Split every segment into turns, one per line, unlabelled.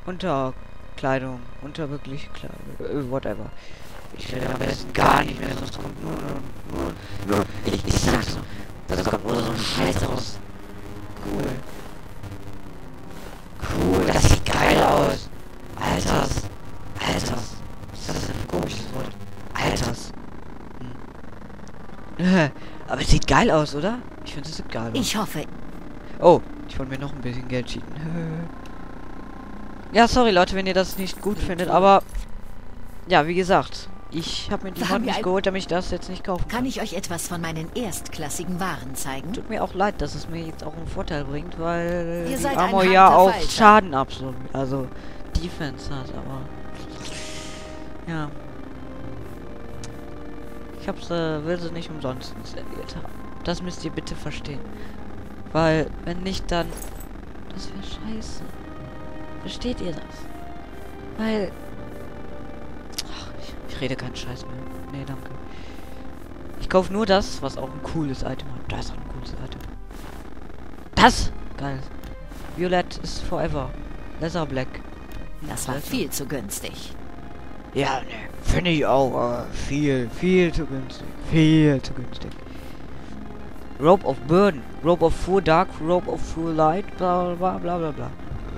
Unterkleidung. Unter wirklich Kleidung. Whatever. Ich will am besten gar nicht mehr, sonst kommt nur. Ich sag's noch. Das kommt nur so ein Scheiß raus. Cool. Cool, das sieht geil aus. Alters. Was ist das denn für ein komisches Wort? Alters. Aber es sieht geil aus, oder? Ich finde, es sieht geil aus.
Ich hoffe.
Oh, ich wollte mir noch ein bisschen Geld cheaten. Ja, sorry Leute, wenn ihr das nicht gut findet, aber ja, wie gesagt, ich habe mir die Mod nicht geholt, damit ich das jetzt nicht kaufen kann.
Kann ich euch etwas von meinen erstklassigen Waren zeigen?
Tut mir auch leid, dass es mir jetzt auch einen Vorteil bringt, weil
Ihr
die
seid
Armor
ein
ja
harter
auch
Falscher.
Schaden absorbiert, also Defense hat, aber ja. Will sie nicht umsonst installiert haben. Das müsst ihr bitte verstehen. Weil, wenn nicht, dann... Das wäre scheiße. Versteht ihr das? Weil... Ach, ich rede keinen Scheiß mehr. Nee, danke. Ich kaufe nur das, was auch ein cooles Item hat. Das ist auch ein cooles Item. Das! Geil. Violett ist forever. Lesser Black.
Das war viel zu günstig.
Ja, ne. Finde ich auch. Viel zu günstig. Viel zu günstig. Rope of Burden. Rope of Full Dark. Rope of Full Light. Bla bla bla bla bla.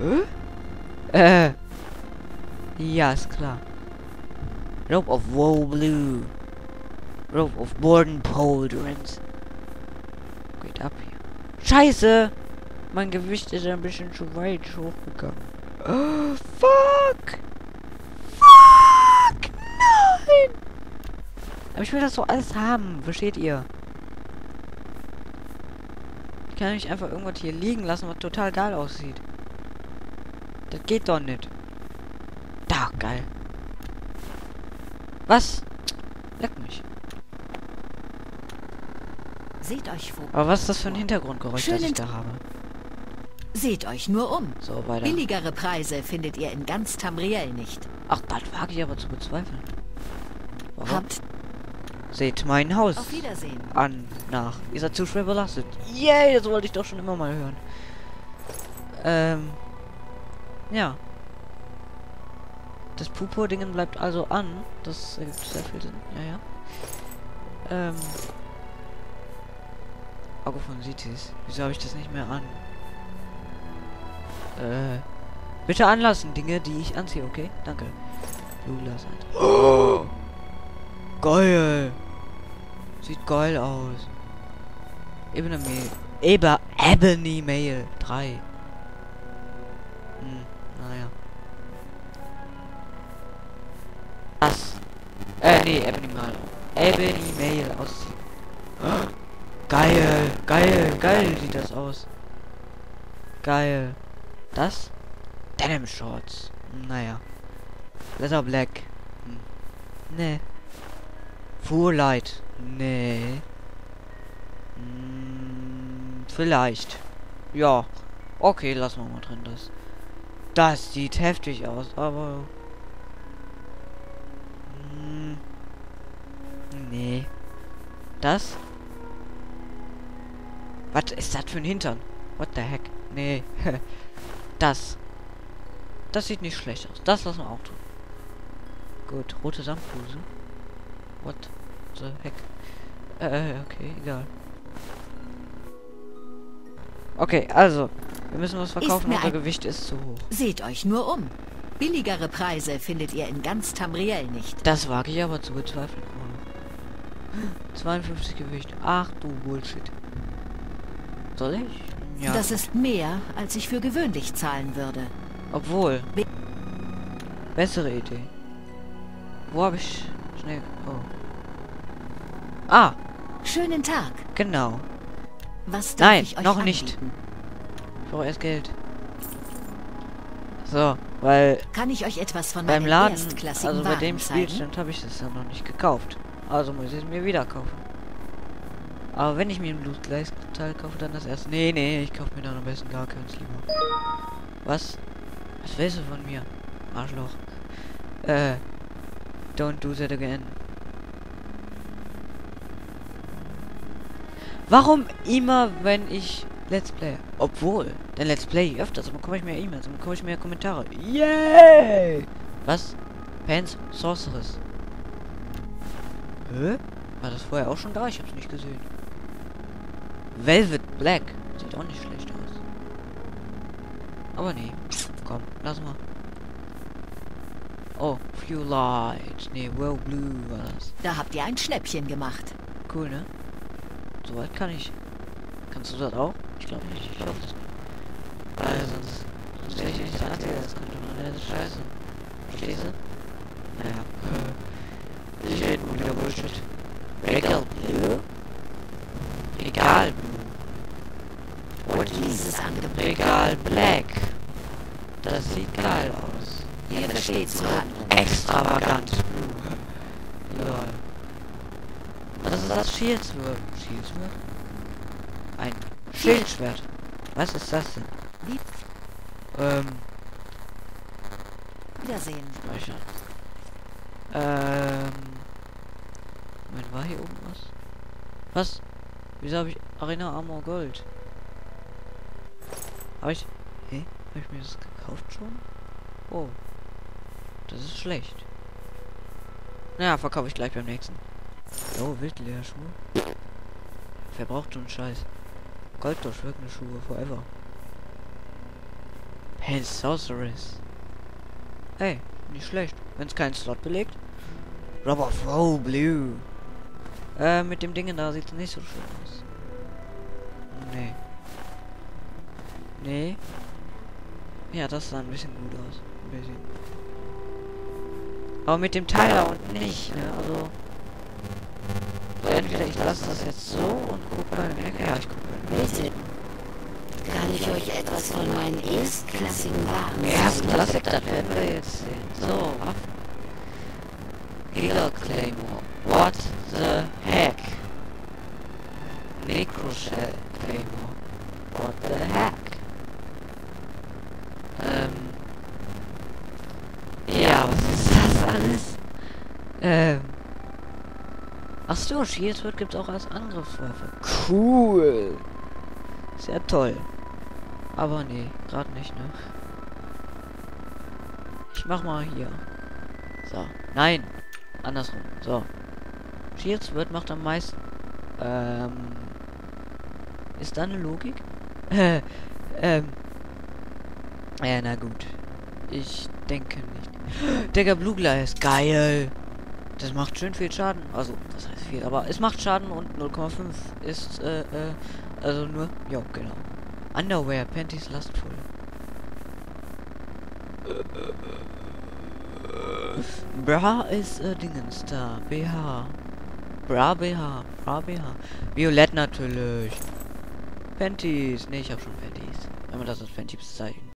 Ja, ist klar. Rope of Woe Blue. Rope of Burden Pauldrons. Geht ab hier. Scheiße! Mein Gewicht ist ein bisschen zu weit hochgegangen. Oh, fuck! Fuck! Nein! Aber ich will das so alles haben. Versteht ihr? Ich kann nicht einfach irgendwas hier liegen lassen, was total geil aussieht. Das geht doch nicht. Da, geil. Was? Leck mich.
Seht euch vor.
Aber was ist das für ein Hintergrundgeräusch, das ich da habe?
Seht euch nur um.
So, weiter.
Billigere Preise findet ihr in ganz Tamriel nicht.
Ach, das wage ich aber zu bezweifeln. Warum?
Habt
Seht mein Haus
auf Wiedersehen.
an nach. Ihr seid zu schwer belastet. Yay, das wollte ich doch schon immer mal hören. Ja. Das Pupo-Dingen bleibt also an. Das ergibt sehr viel Sinn. Ja. Auge von Cities. Wieso habe ich das nicht mehr an? Bitte anlassen, Dinge, die ich anziehe, okay? Danke. Lula seid. Oh! Geil! Sieht geil aus. Ebony Mail 3. Naja. Das. Nee, Ebony Mail aus. Oh, geil sieht das aus. Geil. Das? Denim Shorts. Naja. Leather Black. Nee. Full Light. Nee. Vielleicht. Ja. Okay, lassen wir mal drin das. Das sieht heftig aus, aber... Nee. Das? Was ist das für ein Hintern? What the heck? Nee. Das. Das sieht nicht schlecht aus. Das lassen wir auch tun. Gut, rote Samthose. What the heck? Okay, egal. Okay, also. Wir müssen was verkaufen, unser Gewicht ist zu hoch.
Seht euch nur um. Billigere Preise findet ihr in ganz Tamriel nicht.
Das wage ich aber zu bezweifeln. 52 Gewicht. Ach du Bullshit. Soll ich? Ja.
Das ist mehr, als ich für gewöhnlich zahlen würde.
Obwohl. Bessere Idee. Wo habe ich... Schnell... Oh. Ah!
Schönen Tag.
Genau.
Was darf
Nein,
ich euch
noch
anbieten?
nicht. Ich brauche erst Geld. So, weil...
Kann ich euch etwas von
beim
meinen
Laden,
erstklassigen
also bei
Waren
dem
zeigen?
Spielstand habe ich das ja noch nicht gekauft. Also muss ich es mir wieder kaufen. Aber wenn ich mir ein Blutgleisteil kaufe, dann das erste. Nee, ich kaufe mir dann am besten gar keins lieber. Was? Was willst du von mir? Arschloch. Don't do that again. Warum immer, wenn ich Let's Play. Obwohl, dann Let's Play öfters, dann bekomme ich mehr E-Mails, dann bekomme ich mehr Kommentare. Yay! Was? Pants Sorceress. Hä? War das vorher auch schon da? Ich hab's nicht gesehen. Velvet Black. Sieht auch nicht schlecht aus. Aber nee. Komm, lass mal. Oh, Few Light. Nee, Well Blue war das.
Da habt ihr ein Schnäppchen gemacht.
Cool, ne? Soweit kann ich. Kannst du das auch? Ich glaube nicht. Ich hoffe das nicht. Weil sonst hätte ich nicht das Einzige, das könnte man. Das ist scheiße. Verstehst du? Naja. Ich rede nur wieder Bullshit. Regal Blue? Regal Blue. Und
Dieses Angebot.
Regal Black. Das sieht geil aus.
Ihr versteht zu handeln.
Extravagant. Lol. Was ist das? Shieldsword? Shieldsword? Ein Schildschwert. Was ist das denn?
Wiedersehen.
Speichern. Moment, war hier oben was? Was? Wieso habe ich Arena Armor Gold? Habe ich... Hä? Habe ich mir das gekauft schon? Oh. Das ist schlecht. Naja, verkaufe ich gleich beim nächsten. Oh, Wildlederschuhe. Wer braucht so einen Scheiß? Gold durchwirkende Schuhe, forever. Hey, Sorceress. Hey, nicht schlecht. Wenn es keinen Slot belegt. Rubber Flow Blue. Mit dem Dingen da sieht es nicht so schön aus. Nee. Nee. Ja, das sah ein bisschen gut aus. Ein bisschen. Aber mit dem Teil da unten nicht, ne? Also. So, entweder ich lasse das jetzt so und gucke mal in die Ecke. Ja, ich gucke mal in die Ecke.
Bitte, kann ich euch etwas von meinen erstklassigen Waren
Erstklassig, das werden wir jetzt sehen. So, Waffen. Giga Claymore. What the heck? Necroshell Claymore. What the heck? Ja, was ist das alles? Ach so, Shieldsword gibt's auch als Angriffswaffe. Cool. Sehr toll. Aber nee, gerade nicht, ne? Ich mach mal hier. So. Nein. Andersrum. So. Shieldsword macht am meisten. Ist da eine Logik? Ja, na gut. Ich denke nicht. Digga, Blue Glass. Geil. Das macht schön viel Schaden. Also, das heißt viel, aber es macht Schaden und 0,5 ist, also nur, ja, genau. Underwear, Panties Lustful. Bra ist, Dingens da. BH. Bra BH. Bra BH. Violett natürlich. Panties. Ne, ich hab schon Panties. Wenn man das als Panties bezeichnet.